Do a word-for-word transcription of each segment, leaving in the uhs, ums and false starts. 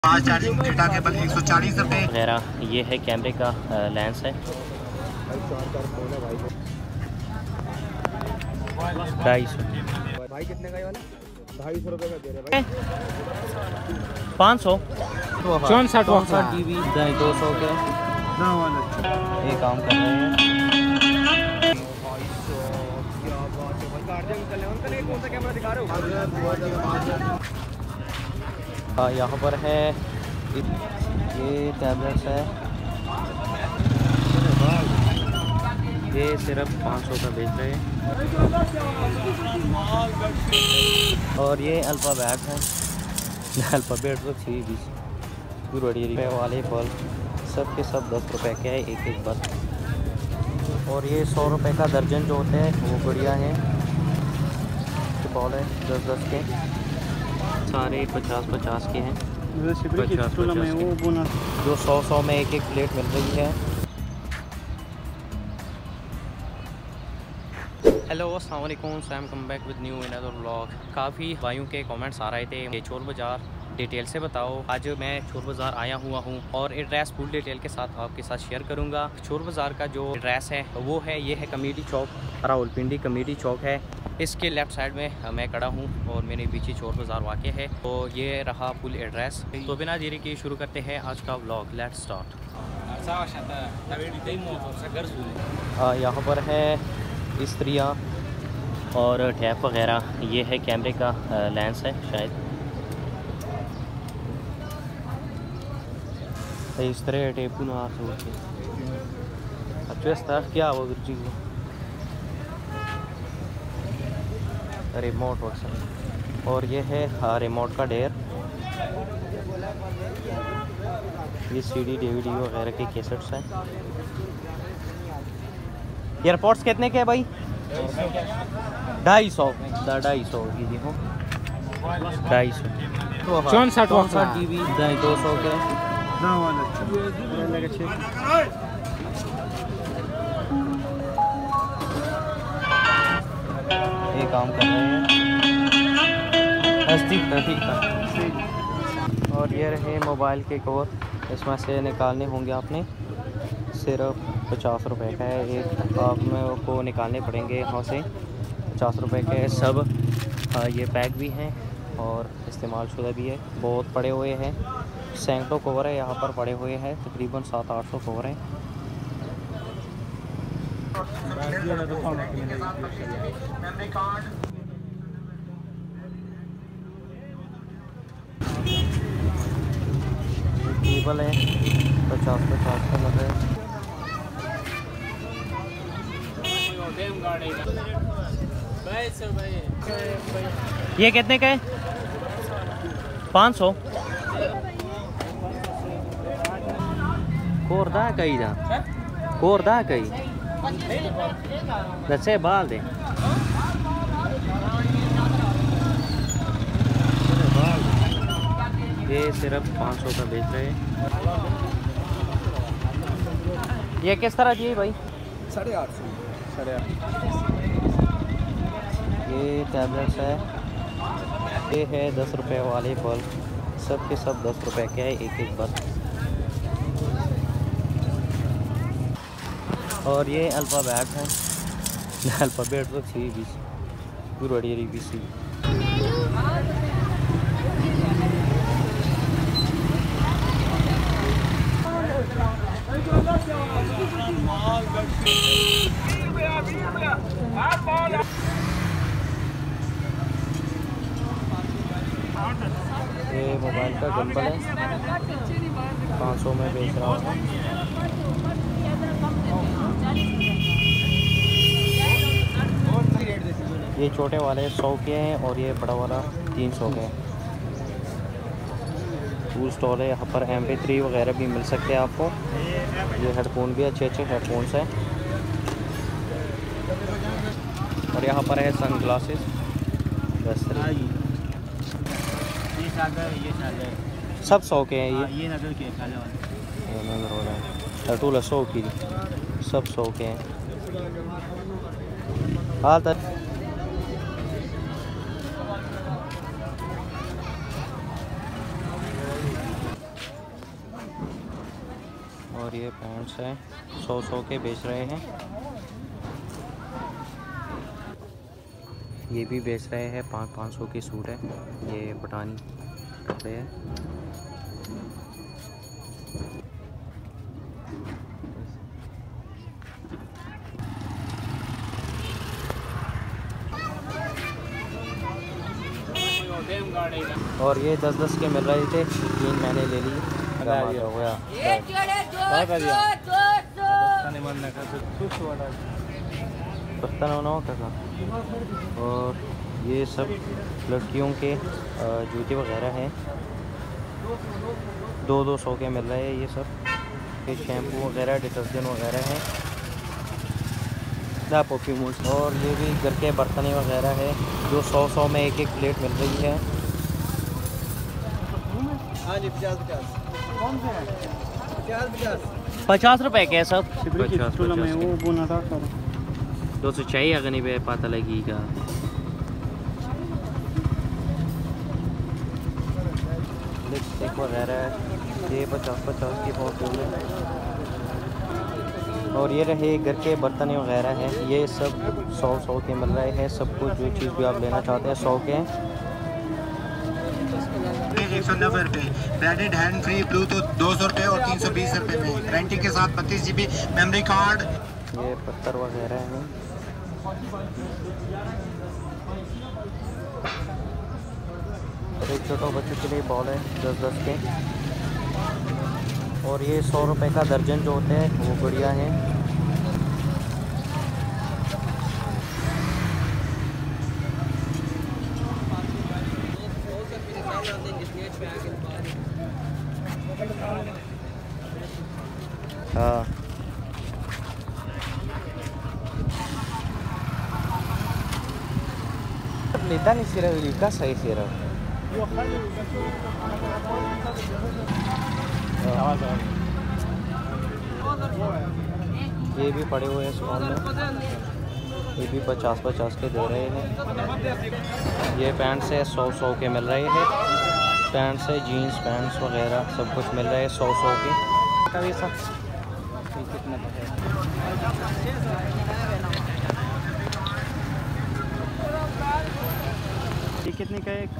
पाँच charging data cable एक सौ चालीस रुपये वगैरह। ये है कैमरे का लेंस है, ढाई सौ। भाई कितने का ये वाला? ढाई सौ रुपये का दे रहे भाई। पाँच सौ चौंसठ चौंसठ जी बी दो सौ के ये काम कर रहे हैं। हाँ, यहाँ पर है ये टैबलेट्स है, ये सिर्फ पाँच सौ का बेच रहे हैं। और ये अल्फ़ाबेट है, अल्फ़ाबेट तो थी बीस बड़ी रुपये वाले बल्ब सब के सब दस रुपए के है एक एक बल्ब। और ये सौ रुपए का दर्जन जो होते हैं वो बढ़िया है, बॉल है दस दस के, सारे पचास पचास के हैं, पचास पचास के। जो सौ सौ में एक एक प्लेट मिल रही है। हेलो अस्सलाम वालेकुम, Sam come back with new another vlog. काफ़ी भाइयों के कमेंट्स आ रहे थे ये चोर बाज़ार डिटेल से बताओ। आज मैं चोर बाज़ार आया हुआ हूँ और एड्रेस फुल डिटेल के साथ आपके साथ शेयर करूँगा। चोर बाज़ार का जो एड्रेस है वो है, ये है कमेटी चौक, रावलपिंडी कमेटी चौक है। इसके लेफ़्ट साइड में मैं खड़ा हूँ और मेरे पीछे चोर बाज़ार वाक़ है। तो ये रहा फुल एड्रेस। तो बिना देरी के शुरू करते हैं आज का व्लॉग, लेट्स स्टार्ट। यहाँ पर है इस्त्रियाँ और टैप वगैरह। ये है कैमरे का लेंस है शायद, इस तरह टेप ना अच्छा क्या वो जी को रिमोट वर्सन। और ये है हाँ रिमोट का ढेर, ये सीडी डीवीडी वगैरह के कैसेट्स हैं। एयरपोर्ट्स कितने के भाई? ढाई सौ ढाई सौ की जी हो, ढाई सौ चौंसठ चौंसठ जी बी दो सौ के ये काम कर रहे हैं। ठीक था ठीक था। और ये रहे मोबाइल के कवर, इसमें से निकालने होंगे आपने, सिर्फ पचास रुपए का है एक, आप में को निकालने पड़ेंगे यहाँ से पचास रुपए के सब। हाँ, ये पैक भी हैं और इस्तेमाल शुदा भी है, बहुत पड़े हुए हैं, सैकड़ों कवर है यहाँ पर पड़े हुए हैं, तकरीबन सात आठ सौ कवर हैं। केबल है पचास पचास का लग रहा है। ये कितने का है? पाँच सौ। कोरदा कई जा कोरदा कई दसे बाल दे ये सिर्फ पाँच सौ का बेच रहे हैं। ये किस तरह दिए भाई? साढ़े आठ सौ साढ़े आठ। ये टैबलेट्स है, ये है दस रुपए वाले बल्ब, सब के सब दस रुपए के है एक एक बल्ब। और ये अल्फ़ाबेट है, अल्फ़ाबेट तो थी बीस बड़ी बी सी। ये मोबाइल का गंबल है, पाँच सौ में बेच रहा हूँ। ये छोटे वाले सौ के हैं और ये बड़ा वाला तीन सौ के हैं। टूल स्टोर है, यहाँ पर एम पी थ्री वगैरह भी मिल सकते हैं आपको। ये हेडफोन भी अच्छे अच्छे हेडफोन्स हैं। और यहाँ पर है सन ग्लासेस बस, सब सौ के हैं। ये ये नजर के नजर हो रहा है टूल सौ की, सब सौ के हैं। हाँ तक और ये पैंट्स हैं, सौ सौ के बेच रहे हैं। ये भी बेच रहे हैं, पाँच पाँच सौ के सूट है। ये पठानी कपड़े हैं। और ये दस दस के मिल रहे थे, तीन मैंने ले ली। हो गया बर्तन होना हो कैसा। और ये सब लड़कियों के जूते वगैरह हैं, दो दो सौ के मिल रहे हैं। ये सब ये शैम्पू वगैरह, डिटर्जेंट वगैरह हैं। और ये भी घर के बर्तन वगैरह है, जो सौ सौ में एक एक प्लेट मिल रही है। पचास रुपए के सब पचास दो सौ चाहिए अगर नहीं पता लगेगा। लिपस्टिक वगैरह ये पचास पचास की बहुत है। और ये रहे घर के बर्तन वगैरह हैं, ये सब सौ सौ के मिल रहे हैं। सब कुछ जो चीज़ भी आप लेना चाहते हैं सौ के हैं। एक सौ नब्बे रुपये ब्रांडेड हैंड फ्री ब्लूटूथ दो सौ रुपये और तीन सौ बीस रुपये में गारंटी के साथ बत्तीस जी बी मेमोरी कार्ड। ये पत्थर वगैरह हैं। और एक छोटे बच्चों के लिए बॉल है दस दस के। और ये सौ रुपये का दर्जन जो होते हैं वो बढ़िया है। हाँ लेता नहीं सिर्फ लिखा सही सिर्फ ये भी पड़े हुए हैं स्टॉल में, ये भी पचास पचास के दे रहे हैं। ये पैंट्स है सौ सौ के मिल रहे हैं। पैंट्स है, जीन्स पैंट्स वगैरह सब कुछ मिल रहा है सौ सौ के। कभी सब कितने ये कितने का एक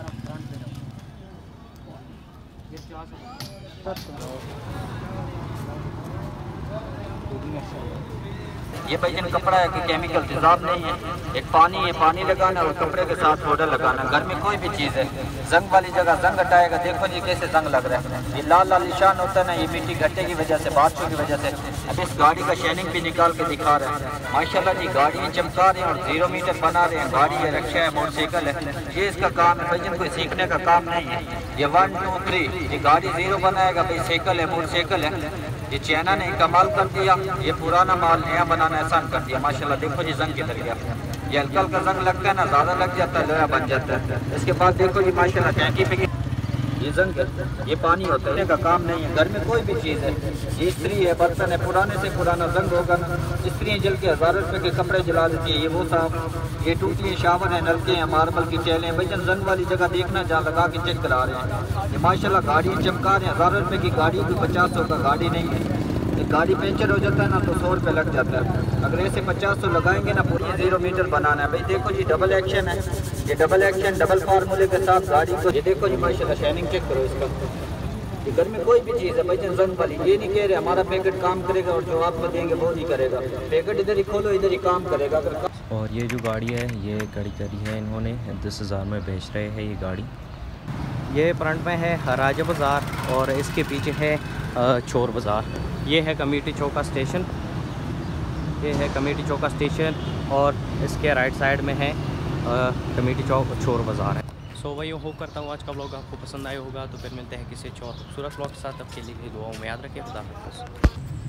ये भाई इन कपड़ा है कि केमिकल तेजाब नहीं है। एक पानी है, पानी लगाना और कपड़े के साथ पाउडर लगाना। घर में कोई भी चीज़ है, जंग वाली जगह जंग हटाएगा। देखो जी कैसे जंग लग रहा है। ये लाल लाल निशान होता है ना, ये मिट्टी घट्टे की वजह से, बारिशों की वजह से। अब इस गाड़ी का शाइनिंग भी निकाल के दिखा रहे हैं। माशाल्लाह जी गाड़ी चमका रहे हैं और जीरो मीटर बना रहे हैं। गाड़ी है, रक्षा है, मोटरसाइकिल है, ये इसका काम है भाई। जिनको सीखने का काम नहीं है, ये वन टू थ्री ये गाड़ी जीरो बनाएगा भाई। साइकिल है, मोटरसाइकिल है। ये चाइना ने कमाल कर दिया, ये पुराना माल नया बनाना आसान कर दिया। माशाल्लाह देखो जी जंग किधर गया। ये हल्का हल्का जंग लगता है ना, ज़्यादा लग जाता है, लोहा बन जाता है। इसके बाद देखो जी माशाल्लाह टैंकी पे ये जंग, ये पानी होता है का काम नहीं है। घर में कोई भी चीज़ है, ये स्त्री है, बर्तन है, पुराने से पुराना जंग होगा ना। स्त्रियाँ जल के हज़ारों रुपये के कपड़े जला देती है। ये वो साहब, ये टूटी शावर है, नलके हैं, मार्बल की चैलें हैं। भाई जन जंग वाली जगह देखना, जहाँ लगा के चेक करा रहे हैं। ये माशाल्लाह गाड़ी चमका रहे हैं। हज़ारों रुपये की गाड़ी, कोई पचास सौ का गाड़ी नहीं है। गाड़ी पंचर हो जाता है ना तो सौ रुपये लग जाता है। अगर ऐसे पचास सौ लगाएंगे ना, पूरी जीरो मीटर बनाना है भाई। देखो जी डबल एक्शन है, ये डबल एक्शन डबल फार्मूले के साथ गाड़ी को। ये देखो जी माशाल्लाह शाइनिंग चेक करो इसका। ये घर में कोई भी चीज़ है भाई जंग वाली, ये नहीं कह रहे हमारा पैकेट काम करेगा और जो आपको देंगे वो नहीं करेगा। पैकेट इधर ही खोलो, इधर ही काम करेगा। अगर और ये जो गाड़ी है, ये गाड़ी करी है इन्होंने दस हज़ार में बेच रहे हैं ये गाड़ी। ये फ्रंट में है राजा बाज़ार और इसके पीछे है चोर बाज़ार। ये है कमेटी चौका स्टेशन, ये है कमेटी चौका स्टेशन और इसके राइट साइड में है कमेटी चौक चोर बाज़ार है। सो भाई होप करता हूँ आज का व्लॉग आपको पसंद आया होगा। तो फिर मिलते हैं किसी और खूबसूरत व्लॉग के साथ। अब के लिए दुआओं में याद रखिए। खुदा हाफ़िज़।